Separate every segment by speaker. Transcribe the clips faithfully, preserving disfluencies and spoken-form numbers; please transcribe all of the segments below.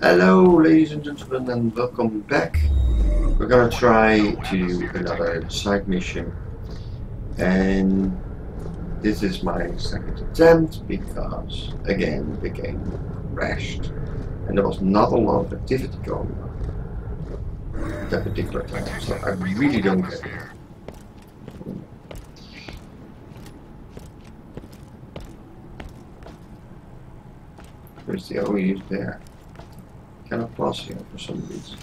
Speaker 1: Hello ladies and gentlemen and welcome back. We're gonna try to do another side mission, and this is my second attempt because again the game crashed and there was not a lot of activity going on at that particular time, so I really don't get it. Where's the oh he's there. Cannot cross here for some reason.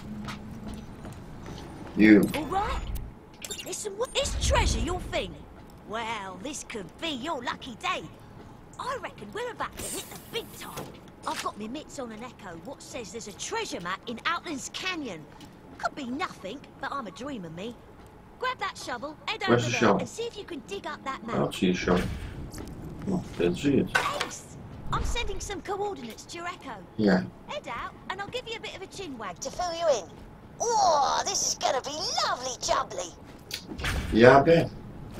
Speaker 1: You.
Speaker 2: All right. Listen, what is treasure your thing? Well, this could be your lucky day. I reckon we're about to hit the big time. I've got my mitts on an echo what says there's a treasure map in Outlands Canyon. Could be nothing, but I'm a dreamer, me. Grab that shovel, head
Speaker 1: Where's
Speaker 2: over
Speaker 1: the
Speaker 2: there,
Speaker 1: shovel?
Speaker 2: and see if you can dig up that map.
Speaker 1: I don't see a shovel. Oh, didn't see it.
Speaker 2: Ace! I'm sending some coordinates to your echo.
Speaker 1: Yeah.
Speaker 2: Head out, and I'll give you a bit of a chin wag to fill you in. Oh, this is gonna be lovely jubbly.
Speaker 1: Yeah, I bet.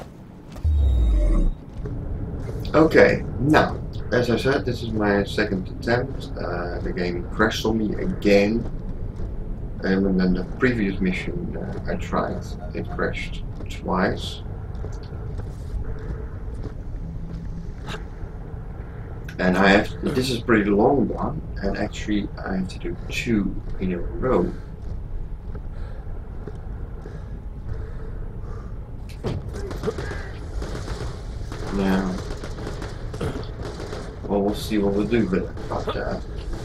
Speaker 1: Okay, now, as I said, this is my second attempt. Uh, the game crashed on me again. And then the previous mission uh, I tried, it crashed twice. And I have, to, this is a pretty long one, and actually I have to do two in a row. Now, well, we'll see what we'll do with it about that.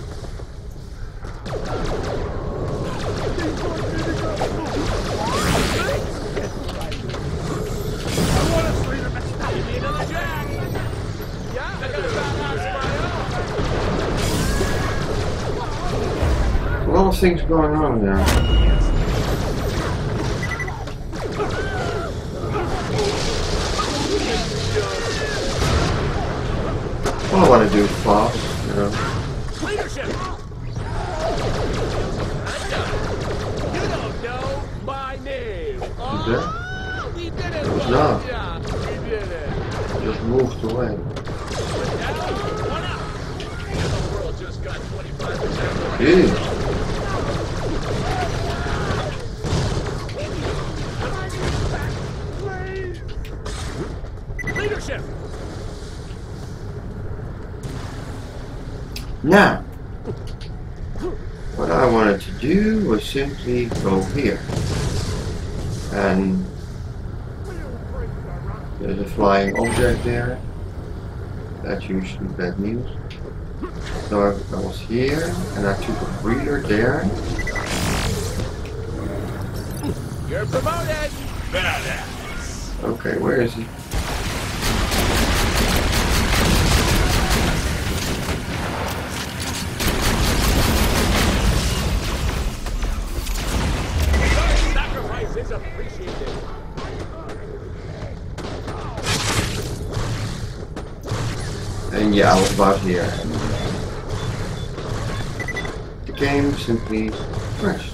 Speaker 1: A lot of things going on now. All I want to do is fast, you know.
Speaker 3: Leadership! You don't know my name. Oh, we did it.
Speaker 1: It was not.
Speaker 3: Yeah, we did it.
Speaker 1: Just moved away.
Speaker 3: One out. The world just got twenty-five percent.
Speaker 1: Jeez.
Speaker 3: Leadership!
Speaker 1: Now, what I wanted to do was simply go here. And there's a flying object there. That's usually bad news. So I, I was here, and I took a breather there.
Speaker 3: You're promoted! Badass!
Speaker 1: Okay, where is he?
Speaker 3: Sacrifice is appreciated.
Speaker 1: And yeah, I was about here. The game simply crashed.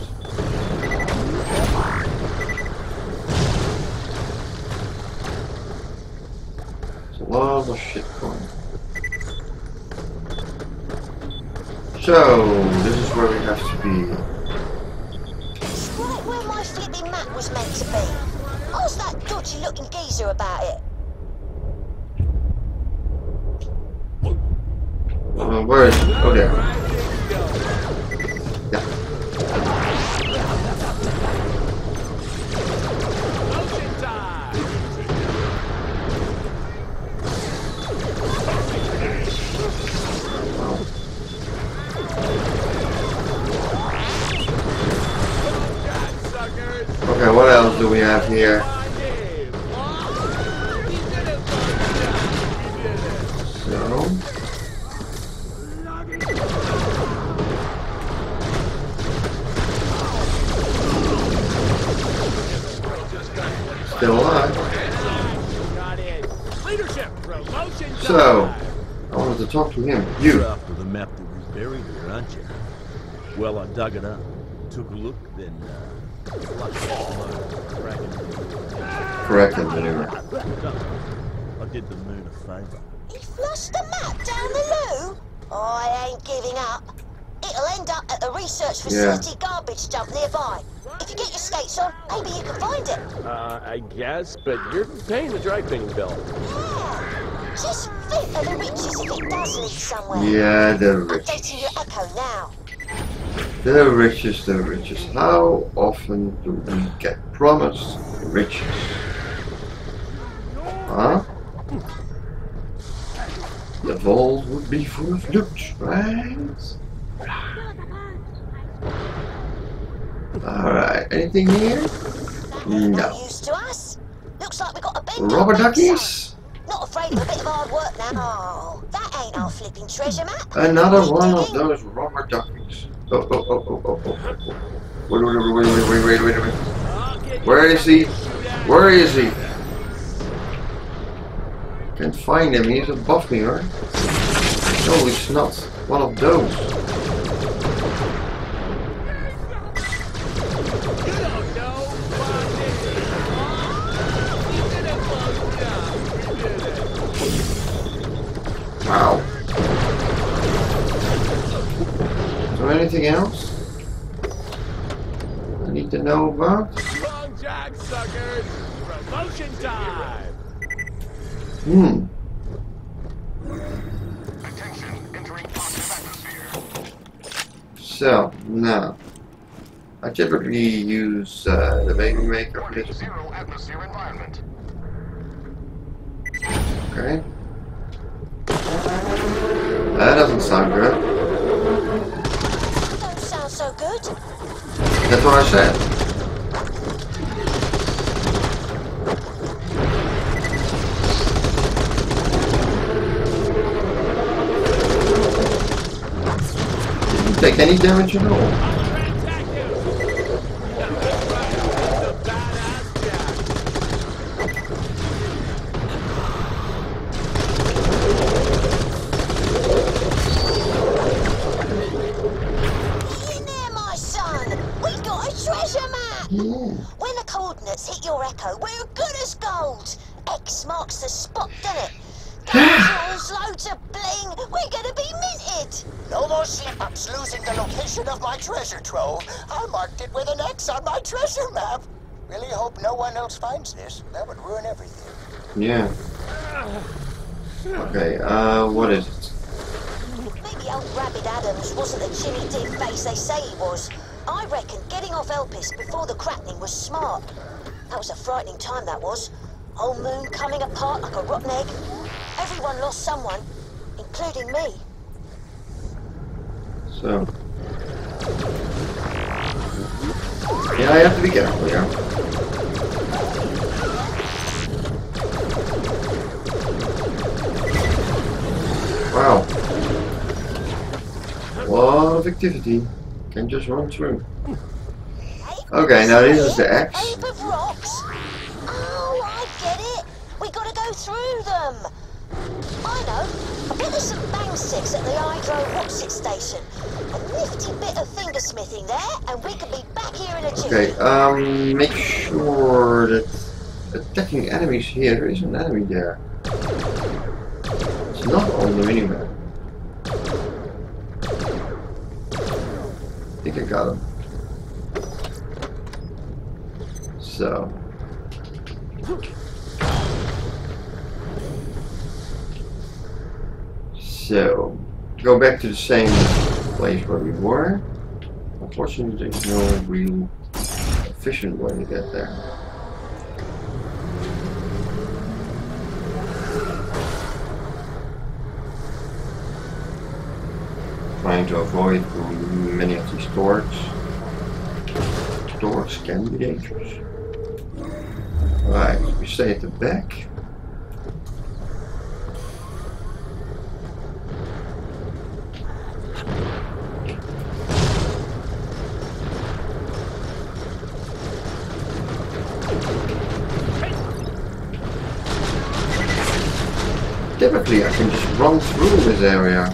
Speaker 1: There's a lot of shit going on. So, this is where we have to be.
Speaker 2: It's right where my flipping map was meant to be. Ask that dodgy looking geezer about it.
Speaker 1: Uh, where is it? Oh, there. Yeah.
Speaker 3: Motion time!
Speaker 1: Wow.
Speaker 3: Suckers!
Speaker 1: Okay, what else do we have here?
Speaker 3: My name! Oh, we did it! We did it!
Speaker 1: So, still alive.
Speaker 3: Got it. Leadership! Promotion time!
Speaker 1: So, I wanted to talk to him. You.
Speaker 4: You're after the map that was buried here, aren't you? Well, I dug it up, took a look, then uh, flushed it crack it.
Speaker 1: Correct him, maneuver.
Speaker 4: I did the moon a favour.
Speaker 2: He flushed the map down the loo? I ain't giving up. It'll end up at at a research
Speaker 1: Yeah.
Speaker 2: facility garbage dump nearby. If you get your skates on, maybe you can find it.
Speaker 3: Uh, I guess, but you're paying the dry cleaning bill.
Speaker 2: Yeah. Just think of the riches if it does lead somewhere.
Speaker 1: Yeah, the rich.
Speaker 2: Updating your echo now.
Speaker 1: The riches, the riches. How often do we get promised riches? Huh? The vault would be full of loot, right? Alright, anything here?
Speaker 2: No
Speaker 1: No.
Speaker 2: use to us. Looks like we got a bend.
Speaker 1: Rubber
Speaker 2: on the
Speaker 1: duckies?
Speaker 2: inside. Not afraid of a bit of hard work now. Oh, that ain't our flipping treasure map.
Speaker 1: Another
Speaker 2: Keep
Speaker 1: one of
Speaker 2: digging.
Speaker 1: those rubber duckies. Oh, oh, oh, oh, oh, oh, oh. Wait, wait, wait, wait, wait, wait, wait, wait. Where is he? Where is he? Can't find him, he's above me, right? No, he's not. One of those.
Speaker 3: You don't know my name. You did it close enough. You did it.
Speaker 1: Wow. Is there anything else I need to know about?
Speaker 3: Wrong jack, suckers. Promotion time.
Speaker 1: Hmm. So, now, I typically use uh, the baby maker for this.
Speaker 5: Zero atmosphere environment.
Speaker 1: Okay. That doesn't sound good.
Speaker 2: Don't sound so good.
Speaker 1: That's what I said. Didn't take any damage at all.
Speaker 3: Attack you. That's right. The badass jack.
Speaker 2: In there, my son. We got a treasure map.
Speaker 1: Yeah.
Speaker 2: When the coordinates hit your echo, we're good as gold. X marks the spot, doesn't it? Jewels, loads of bling. We're gonna be minted.
Speaker 6: No more slip-ups losing the location of my treasure trove. I marked it with an X on my treasure map. Really hope no one else finds this. That would ruin everything.
Speaker 1: Yeah. Okay, uh, what is it?
Speaker 2: Maybe old Rabbit Adams wasn't the Jimmy Dean face they say he was. I reckon getting off Elpis before the cracking was smart. That was a frightening time, that was. Whole moon coming apart like a rotten egg. Everyone lost someone, including me.
Speaker 1: So. Yeah, I have to be careful, yeah. Wow. A lot of activity. Can just run through. Okay, now this is the X.
Speaker 2: Heap of rocks. Oh, I get it. We gotta go through them. I know. I bet there's some bang sticks at the Hydro Whatsit station. A nifty bit of fingersmithing there, and we could be back here in a jiffy.
Speaker 1: Okay, um, make sure that attacking enemies here, there is an enemy there. It's not on the minimap. I think I got him. So. So, go back to the same place where we were. Unfortunately, there's no real efficient way to get there. Trying to avoid many of these torques. Torques can be dangerous. Alright, we stay at the back. Typically, I can just run through this area.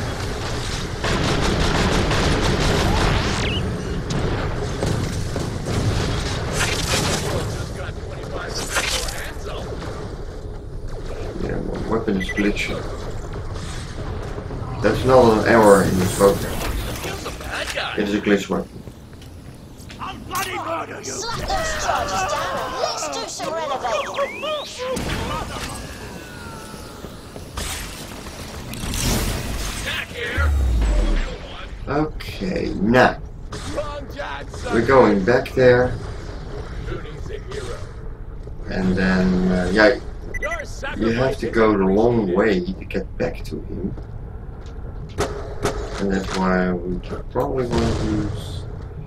Speaker 1: Yeah, my weapon is glitching. That's not an error in this program.
Speaker 3: Kill the bad guy.
Speaker 1: It is a glitch weapon.
Speaker 3: I'll bloody murder you!
Speaker 6: Slap those charges down and let's do some renovating.
Speaker 3: Back here!
Speaker 1: Okay, now
Speaker 3: Wrong Jack, son.
Speaker 1: we're going back there,
Speaker 3: Who needs a hero?
Speaker 1: and then uh, yeah,
Speaker 3: Your
Speaker 1: you have to go the long way to get back to him, and that's why we probably want to use.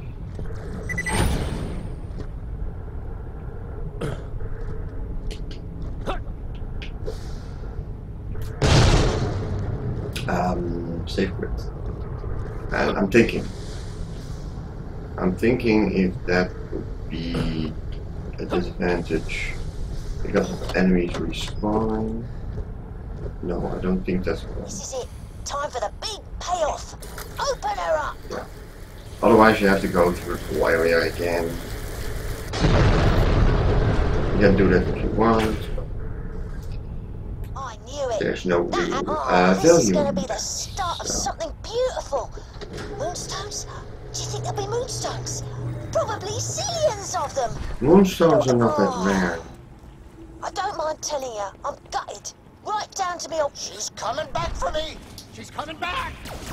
Speaker 1: Um, sacred. And I'm thinking. I'm thinking if that would be a disadvantage because of enemies respawning. No, I don't think that's good.
Speaker 6: This is it. Time for the big payoff. Open her up.
Speaker 1: Yeah. Otherwise, you have to go through the whole area again. You can do that if you want.
Speaker 6: I knew it.
Speaker 1: There's no
Speaker 6: That,
Speaker 1: real
Speaker 6: oh,
Speaker 1: uh,
Speaker 6: this is
Speaker 1: value.
Speaker 6: going to be the start of
Speaker 1: So,
Speaker 6: something beautiful. Moonstones? Do you think there'll be moonstones? Probably zillions of them.
Speaker 1: Moonstones are not
Speaker 6: Oh.
Speaker 1: that rare.
Speaker 6: I don't mind telling you, I'm gutted. Right down to me old... She's coming back for me.
Speaker 3: She's coming back!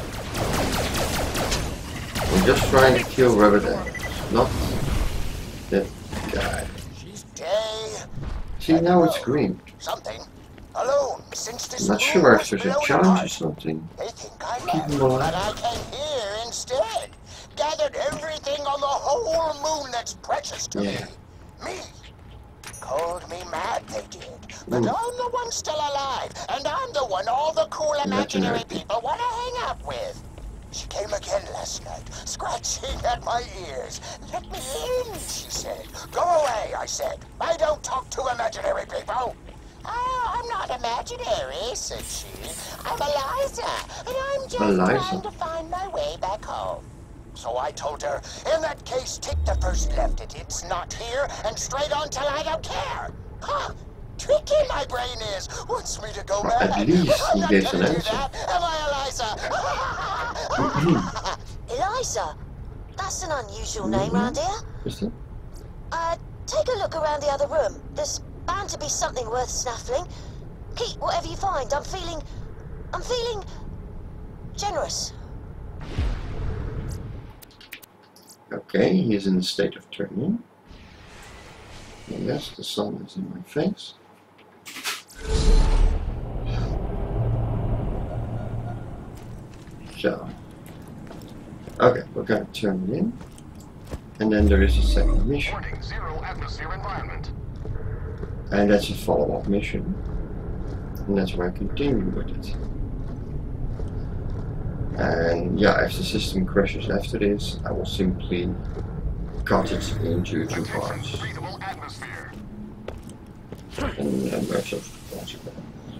Speaker 1: I'm just trying to kill Rabbit Adams, not that guy.
Speaker 6: She's gay.
Speaker 1: See, now it's green.
Speaker 6: Something. Alone since this
Speaker 1: I'm not
Speaker 6: moon
Speaker 1: sure if
Speaker 6: was
Speaker 1: there's a
Speaker 6: blowing
Speaker 1: challenge or
Speaker 6: apart.
Speaker 1: something.
Speaker 6: They think I
Speaker 1: Keep
Speaker 6: left,
Speaker 1: him
Speaker 6: but
Speaker 1: alive.
Speaker 6: I came here instead. Gathered everything on the whole moon that's precious to
Speaker 1: Yeah.
Speaker 6: me. Me. Called me mad, they did. But
Speaker 1: Mm.
Speaker 6: I'm the one still alive, and I'm the one all the cool imaginary
Speaker 1: Imaginary.
Speaker 6: people want to hang out with. She came again last night, scratching at my ears. Let me in, she said. Go away, I said. I don't talk to imaginary people. Oh, I'm not imaginary, said she. I'm Eliza, and I'm just
Speaker 1: Eliza.
Speaker 6: trying to find my way back home. So I told her, in that case, take the first left at It's Not Here and straight on till I don't care. Huh? Tricky my brain is. Wants me to go
Speaker 1: Well, at
Speaker 6: mad.
Speaker 1: least
Speaker 6: I'm
Speaker 1: he
Speaker 6: not
Speaker 1: gave
Speaker 6: gonna
Speaker 1: an
Speaker 6: do
Speaker 1: answer.
Speaker 6: that. Am I, Eliza? Eliza? That's an unusual name
Speaker 1: Mhm.
Speaker 6: round here.
Speaker 1: Is that?
Speaker 6: Uh, take a look around the other room. There's bound to be something worth snuffling. Keep whatever you find. I'm feeling... I'm feeling... generous.
Speaker 1: Okay, he's in the state of turning. And yes, the sun is in my face. So, okay, we're gonna turn it in. And then there is a second mission.
Speaker 5: Warning, zero atmosphere environment.
Speaker 1: And that's a follow-up mission. And that's why I continue with it. And yeah, if the system crashes after this, I will simply cut it into two parts.
Speaker 5: Breathable atmosphere.
Speaker 1: And uh, merge those two parts again.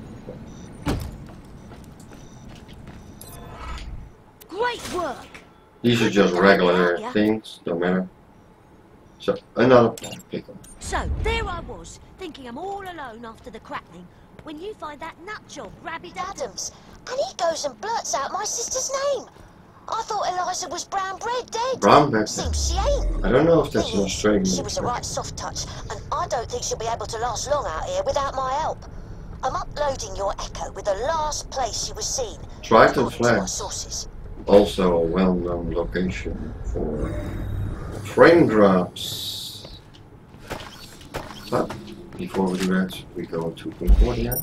Speaker 2: Great work!
Speaker 1: These are just regular things, don't matter. So, another plant pickle.
Speaker 2: So, there I was, thinking I'm all alone after the crackling, when you find that nutjob, Rabbit Adams.
Speaker 6: Adams. And he goes and blurts out my sister's name. I thought Eliza was brown bread dead.
Speaker 1: Brown bread.
Speaker 6: Seems she ain't.
Speaker 1: I don't know if that's
Speaker 6: Thing
Speaker 1: an
Speaker 6: is,
Speaker 1: Australian
Speaker 6: She was a
Speaker 1: expression.
Speaker 6: right soft touch, and I don't think she'll be able to last long out here without my help. I'm uploading your echo with the last place she was seen.
Speaker 1: Triton
Speaker 6: according to my
Speaker 1: Flat.
Speaker 6: sources.
Speaker 1: Also a well-known location for frame drops. But before we do that, we go to Concordia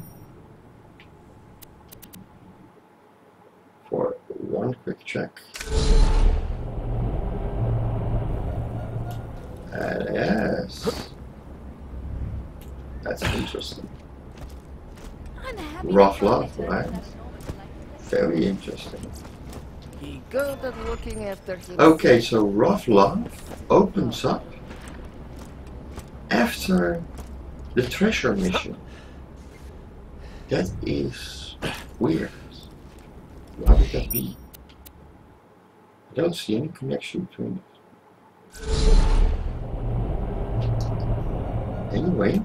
Speaker 1: for one quick check. And yes, that's interesting.
Speaker 2: I'm happy.
Speaker 1: Rough love, right? Very interesting.
Speaker 7: He good at looking after himself.
Speaker 1: Okay, so Rough Love opens up after the treasure mission. That is weird. Why would that be? I don't see any connection between it. Anyway,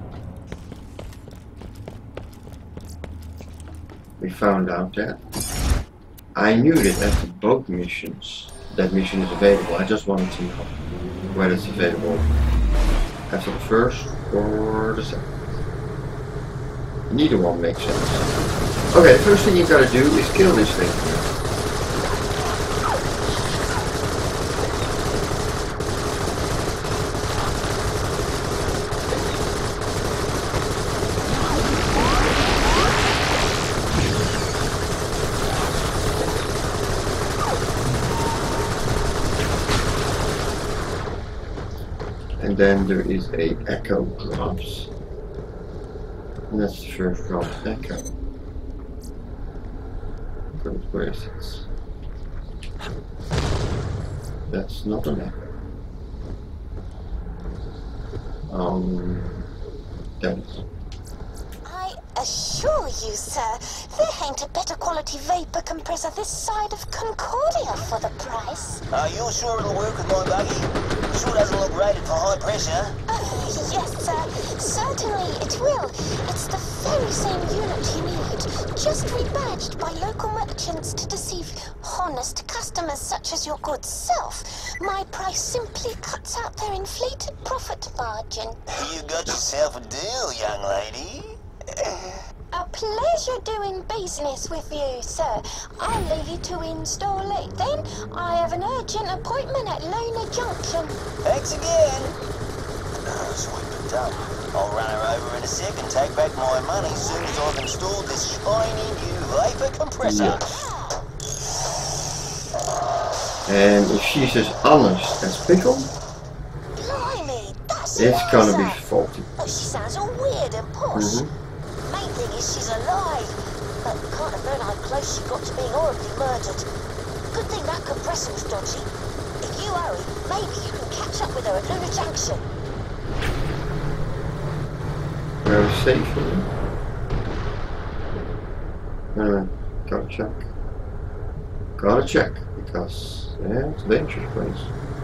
Speaker 1: we found out that I knew that after both missions that mission is available. I just wanted to know whether it's available after the first or the second. Neither one makes sense. Okay, the first thing you gotta do is kill this thing. And then there is a echo drops. And that's the first drop echo. But where is it? That's not an echo. Um, that is.
Speaker 8: I assure you, sir, there ain't a better quality vapor compressor this side of Concordia for the price.
Speaker 9: Are you sure it'll work with my buggy? Sure doesn't look rated for high pressure.
Speaker 8: Oh, yes, sir. Certainly it will. It's the very same unit you need, just rebadged by local merchants to deceive honest customers such as your good self. My price simply cuts out their inflated profit margin.
Speaker 9: You got yourself a deal, young lady.
Speaker 8: A pleasure doing business with you, sir. I'll leave you to install it then. I have an urgent appointment at Lona Junction.
Speaker 9: Thanks again. Oh, sweet but done. I'll run her over in a sec and take back my money as soon as I've installed this shiny new vapor compressor.
Speaker 1: Yeah. And if she's as honest as Pickle,
Speaker 8: Blimey, that's
Speaker 1: it's
Speaker 8: nice,
Speaker 1: gonna be
Speaker 8: sir.
Speaker 1: faulty.
Speaker 8: Oh, she sounds all weird and posh.
Speaker 1: Mm-hmm.
Speaker 8: Main thing is she's alive, but can't have known how close she got to being horribly murdered. Good thing that compressor was dodgy. If you hurry, maybe you can catch up with her at Luna Junction.
Speaker 1: Very safe. Uh, gotta check. Gotta check because yeah, it's a dangerous place.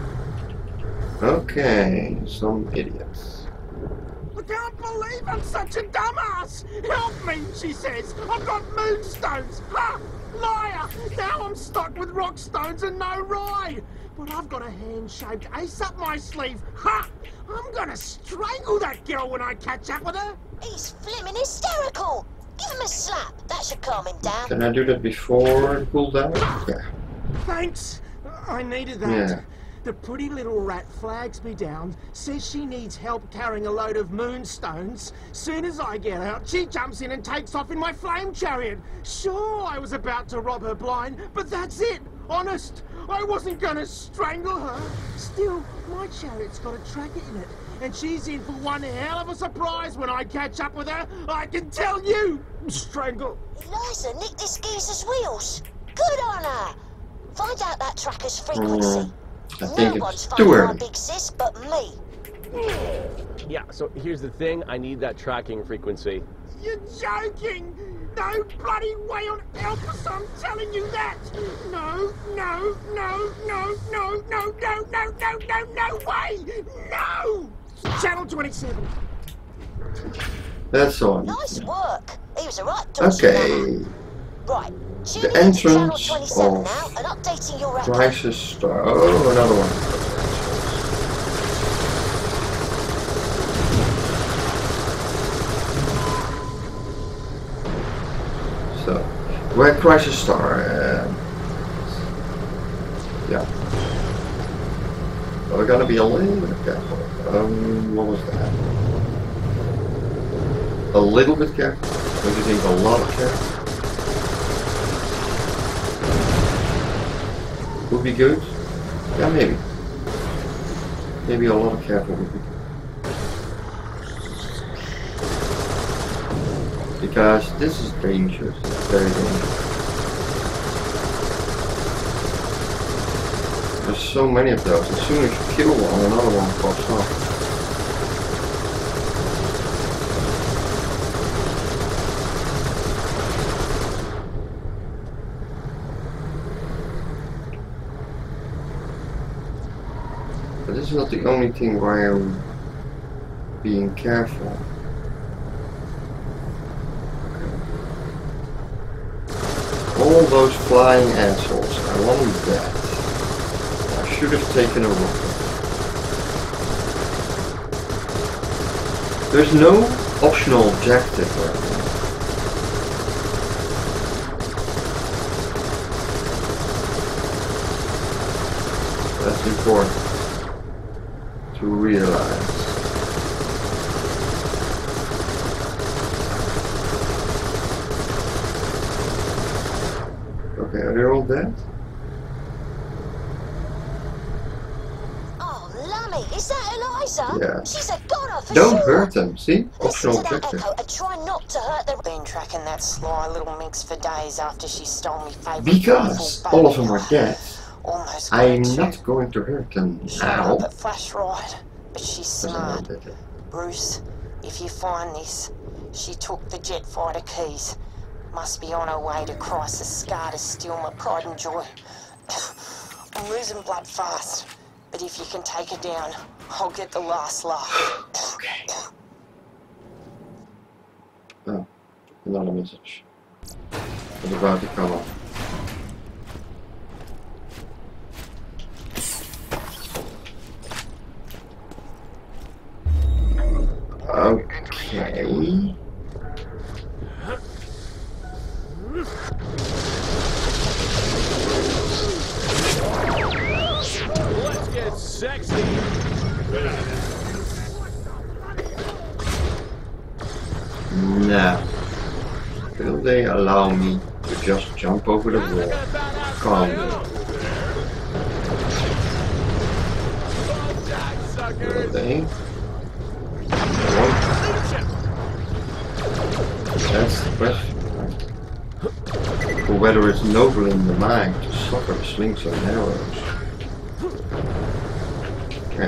Speaker 1: Okay, some idiots.
Speaker 3: I can't believe I'm such a dumbass! Help me, she says! I've got moonstones! Ha! Liar! Now I'm stuck with rock stones and no rye! But I've got a hand-shaped ace up my sleeve! Ha! I'm gonna strangle that girl when I catch up with her!
Speaker 8: He's flimming hysterical! Give him a slap, that should calm him down.
Speaker 1: Can I do that before it cools down? Yeah.
Speaker 3: Thanks! I needed that.
Speaker 1: Yeah.
Speaker 3: The pretty little rat flags me down, says she needs help carrying a load of moonstones. Soon as I get out, she jumps in and takes off in my flame chariot. Sure, I was about to rob her blind, but that's it. Honest, I wasn't gonna strangle her. Still, my chariot's got a tracker in it, and she's in for one hell of a surprise when I catch up with her. I can tell you. Strangle.
Speaker 8: Eliza nicked this geezer's wheels. Good on her. Find out that tracker's frequency.
Speaker 1: Mm. I
Speaker 8: No
Speaker 1: think
Speaker 8: one's
Speaker 1: it's
Speaker 8: finding
Speaker 1: too
Speaker 8: my
Speaker 1: early.
Speaker 8: big sis but me.
Speaker 10: Yeah, so here's the thing. I need that tracking frequency.
Speaker 3: You're joking! No bloody way on Elpis, I'm telling you that! No, no, no, no, no, no, no, no, no, no, no way! No! Channel twenty-seven.
Speaker 1: That's all.
Speaker 8: Nice work. He was a right dodgy
Speaker 1: Okay.
Speaker 8: man. Right.
Speaker 1: The
Speaker 8: Tuning into channel
Speaker 1: entrance
Speaker 8: twenty-seven
Speaker 1: of
Speaker 8: now and updating your record.
Speaker 1: Crisis Star. Oh, another one. So, where Crisis Star? Uh, yeah. But we're gonna be a little bit careful. Um, what was that? A little bit careful. Don't you think a lot of careful? Would be good? Yeah, maybe. Maybe a lot of careful would be good. Because this is dangerous. It's very dangerous. There's so many of those. As soon as you kill one, another one pops up. But this is not the only thing why I'm being careful. All those flying assholes, I want them dead. should have taken a rocket. There's no optional objective right now. That's important to realize. Okay, are they all dead?
Speaker 2: Oh, Lummy, is that Eliza?
Speaker 1: Yeah.
Speaker 2: She's a goner for
Speaker 1: Don't
Speaker 2: sure.
Speaker 1: hurt them, see?
Speaker 2: Listen
Speaker 1: Optional
Speaker 2: to that
Speaker 1: objective.
Speaker 2: echo and try not to hurt the...
Speaker 8: Been tracking that sly little minx for days after she stole me favourite
Speaker 1: Because
Speaker 8: beautiful
Speaker 1: all of
Speaker 8: baby.
Speaker 1: them are dead,
Speaker 8: Almost
Speaker 1: I'm
Speaker 8: got
Speaker 1: not
Speaker 8: to.
Speaker 1: going to hurt them
Speaker 8: She's
Speaker 1: now.
Speaker 8: up at Flash Ride, but she's
Speaker 1: Because I know
Speaker 8: smart.
Speaker 1: they did.
Speaker 8: Bruce, if you find this, she took the jet fighter keys. Must be on her way to Crisis Scar to steal my pride and joy. I'm losing blood fast, but if you can take her down, I'll get the last laugh.
Speaker 1: Okay. Oh, another message. It's about to come up. Okay.
Speaker 10: Let's get sexy.
Speaker 1: Now, will they allow me to just jump over the wall calmly? Will they? No. That's the question. Or whether it's noble in the mind to suffer slings and arrows. Okay.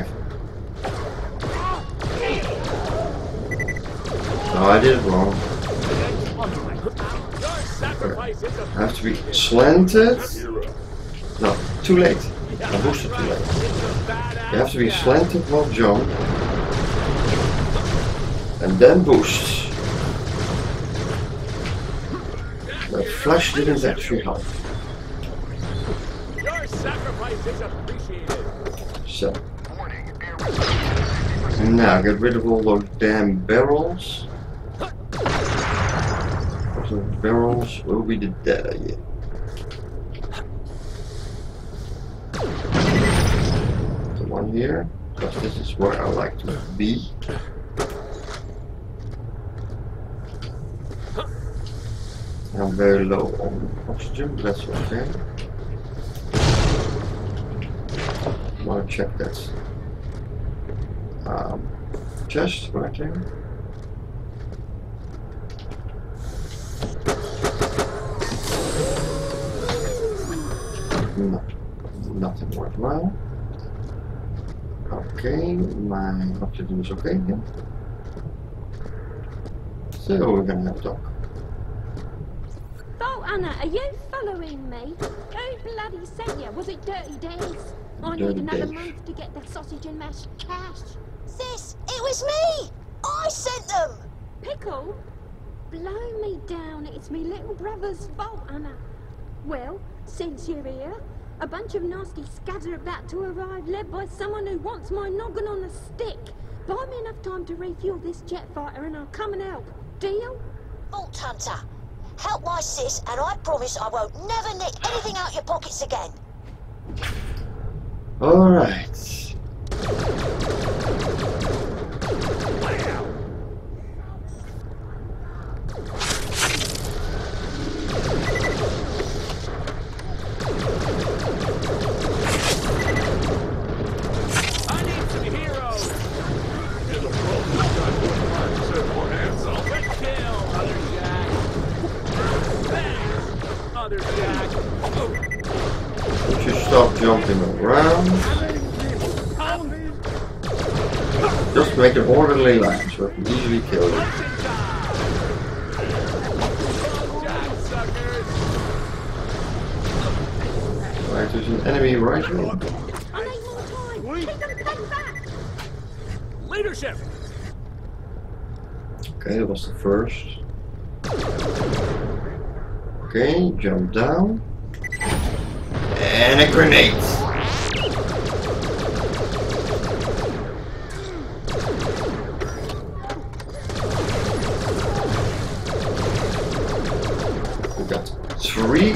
Speaker 1: No, I did it wrong. I have to be slanted. No, too late. I boosted too late. You have to be slanted while jump. And then boost. The flash didn't actually help.
Speaker 10: Your sacrifice is appreciated.
Speaker 1: So. Now get rid of all those damn barrels. Those barrels will be the dead idea. The one here, because this is where I like to be. I'm very low on oxygen, but that's okay. I want to check that um, chest right there. No, nothing worthwhile. Okay, my oxygen is okay again. So we're gonna have a talk.
Speaker 11: Oh, Anna, are you following me? Who bloody sent you? Was it Dirty Days? I
Speaker 1: Dirty
Speaker 11: need another
Speaker 1: Days.
Speaker 11: month to get the sausage and mash cash.
Speaker 2: Sis, it was me! I sent them!
Speaker 11: Pickle? Blow me down, it's me little brother's fault, Anna. Well, since you're here, a bunch of nasty scads are about to arrive, led by someone who wants my noggin on a stick. Buy me enough time to refuel this jet fighter and I'll come and help. Deal?
Speaker 2: Vault Hunter, help my sis and I promise I won't never nick anything out your pockets again.
Speaker 1: Alright.
Speaker 10: I need some heroes. Quick kill, other Jack. Thanks, other Jack.
Speaker 1: You should stop jumping around. Just make an orderly line so I can easily kill you. Right, there's an enemy right here.
Speaker 11: I need more time. Keep them pinned back.
Speaker 10: Leadership.
Speaker 1: Okay, that was the first. Okay, jump down. And a grenade. three,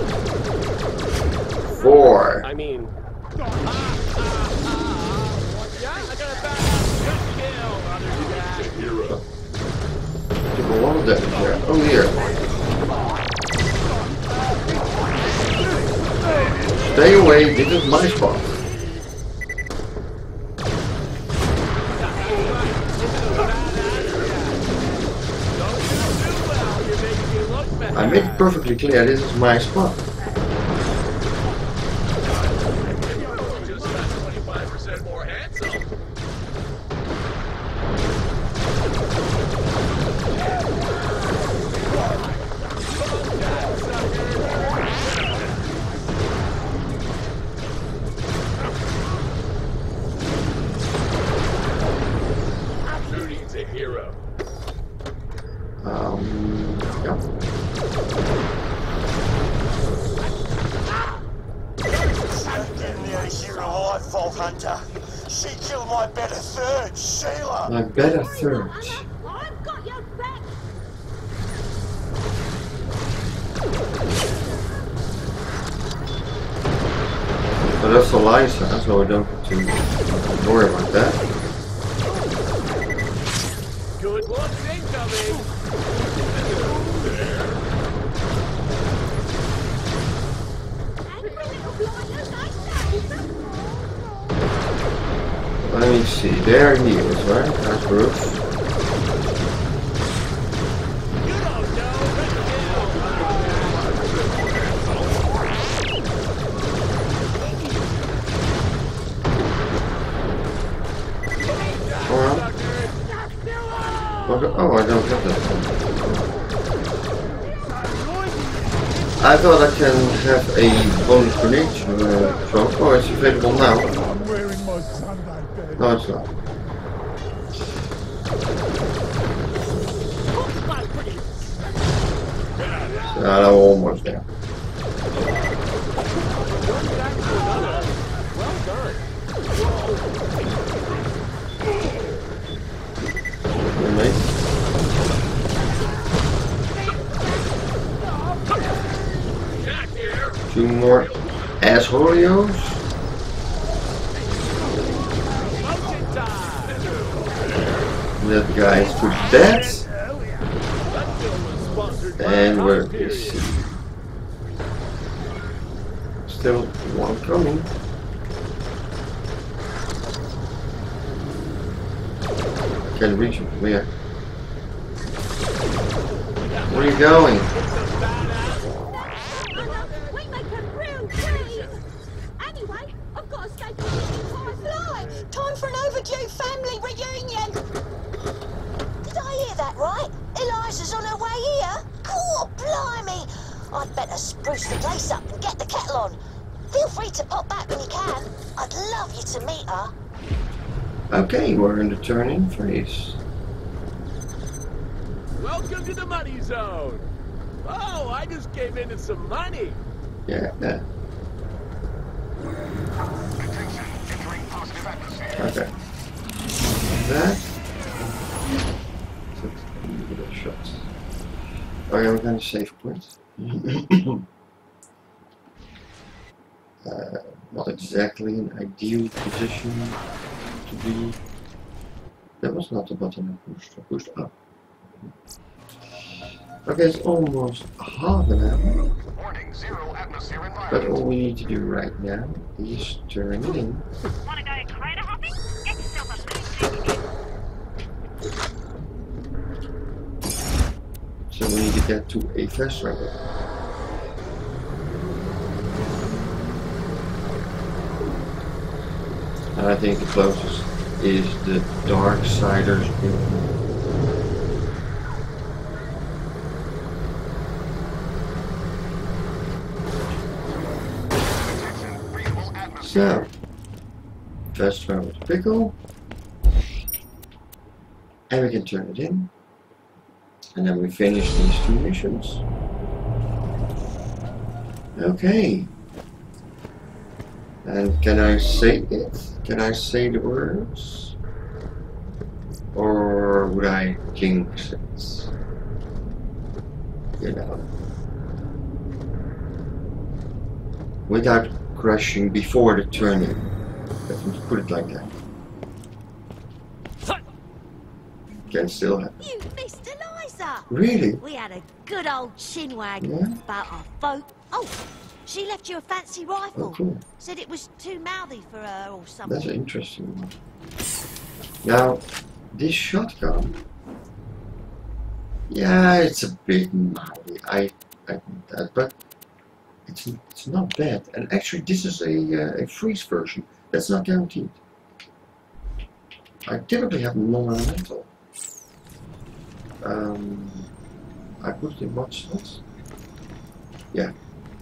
Speaker 1: four.
Speaker 10: I mean, ah, ah, ah. Yeah, I got a bad good kill, other guy.
Speaker 1: Took a lot of damage there. Oh here. Stay away, this is my spot. I made it perfectly clear, this is my spot. Um, yeah.
Speaker 6: Vault Hunter. She killed my better third, Sheila.
Speaker 1: My better third.
Speaker 11: I've got your back.
Speaker 1: But that's Eliza, so I don't have to worry about that.
Speaker 10: Good luck incoming.
Speaker 1: Let me see, there he is, right? That's Bruce. Oh, I don't have that one. I thought I can have a bonus grenade uh, throw. Oh, it's available now. No, it's not. So I'm almost there. Two more assholes. That guy's to death. And where is he? Still one coming. Can't reach him. Where? Where are you going?
Speaker 8: Time for an overdue family reunion. Did I hear that right? Eliza's on her way here? God blimey! I'd better spruce the place up and get the kettle on. Feel free to pop back when you can. I'd love you to meet her.
Speaker 1: Okay, we're in the turning phase.
Speaker 10: Welcome to the money zone. Oh, I just came into some money.
Speaker 1: Yeah, that. Okay. That. Shots. Okay, we're going to save point. uh, not exactly an ideal position to be. That was not the button I pushed. I pushed up. Okay, it's almost half an hour.
Speaker 5: Warning, zero atmosphere environment.
Speaker 1: But all we need to do right now is turn it in.
Speaker 2: Wanna go crater hopping? Get yourself a moon ticket.
Speaker 1: So we need to get to a fast travel. And I think the closest is the Darksiders building. So, fast travel to Pickle, and we can turn it in, and then we finish these two missions. Okay, and can I say it? Can I say the words? Or would I jinx it? You know. without crashing before the turning. Let me put it like that. Can still happen.
Speaker 2: You missed Eliza!
Speaker 1: Really?
Speaker 2: We had a good old chinwag
Speaker 1: Yeah?
Speaker 2: about our boat. Oh, she left you a fancy rifle.
Speaker 1: Oh, cool.
Speaker 2: Said it was too mouthy for her or something.
Speaker 1: That's an interesting one. Now, this shotgun. Yeah, it's a bit mouthy. I, I admit that, but it's it's not bad. And actually, this is a uh, a freeze version. That's not guaranteed. I typically have non-elemental. Um, I put it in what slots? Yeah.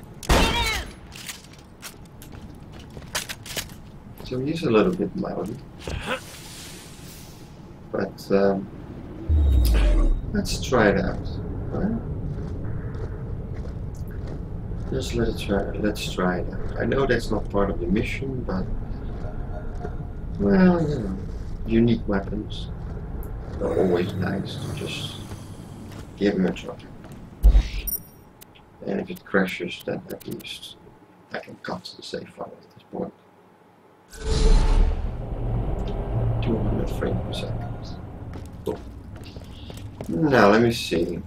Speaker 1: So he's a little bit louder. But um, let's try it out. Right? Just let it try. Let's try it out. I know that's not part of the mission, but well, you know, unique weapons are always nice to just give him a try. And if it crashes, then at least I can cut the save file at this point. two hundred frames per second. Cool. Now let me see.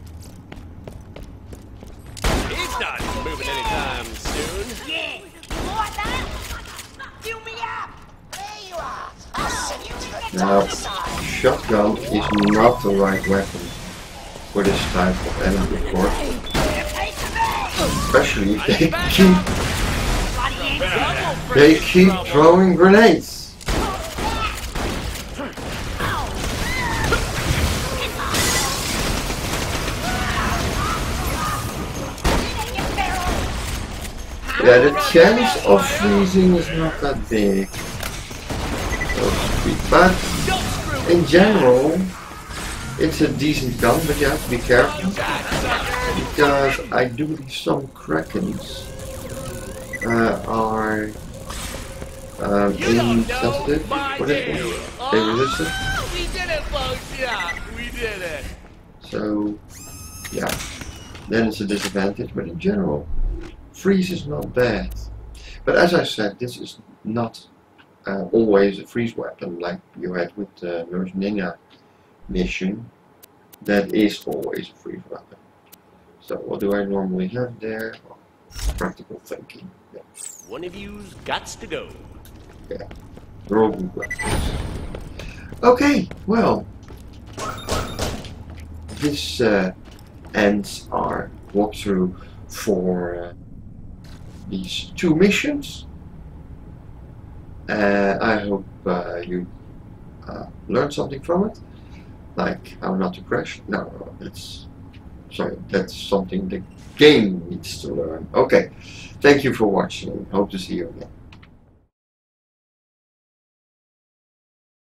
Speaker 5: He's not moving anytime soon.
Speaker 6: Yeah, you want that? Fill me up. There you are. I'll send you to the
Speaker 1: Now,
Speaker 6: dark side.
Speaker 1: shotgun is not the right weapon for this type of enemy, of course. Especially if they keep they keep throwing grenades. Yeah, the chance of freezing is not that big, so to speak. But in general, it's a decent gun, but you have to be careful because I do believe some Krakens uh, are um, insensitive. What is it? They resistant.
Speaker 5: We did it, folks. Yeah, we did it.
Speaker 1: So, yeah, then it's a disadvantage. But in general, freeze is not bad. But as I said, this is not uh, always a freeze weapon like you had with the Nurse Nina mission. That is always a freeze weapon. So what do I normally have there? Well, practical thinking. Yeah.
Speaker 5: One of you's gots to go.
Speaker 1: Yeah. They're all good weapons. Okay, well, this uh, ends our walkthrough for uh, these two missions. Uh, I hope uh, you uh, learned something from it, like how not to crash. No, that's sorry, that's something the game needs to learn. Okay, thank you for watching. Hope to see you again.